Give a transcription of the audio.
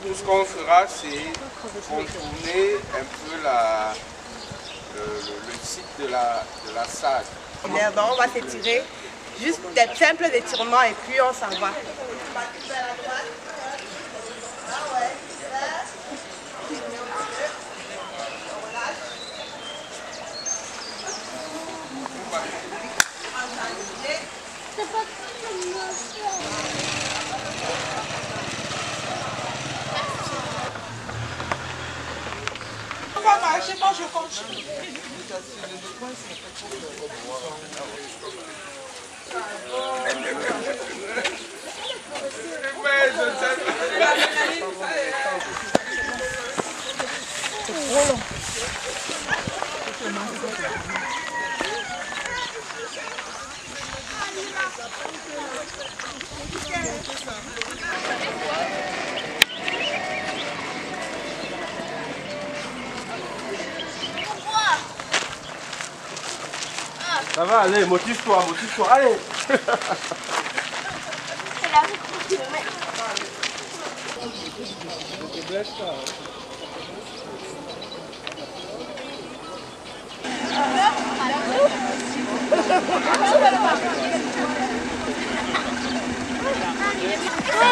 tout ce qu'on fera, c'est contourner un peu le site de la salle. On va s'étirer, juste des simples étirements et puis on s'en va. On va marcher, moi je continue. Ça va, allez, motive-toi, allez. Ouais.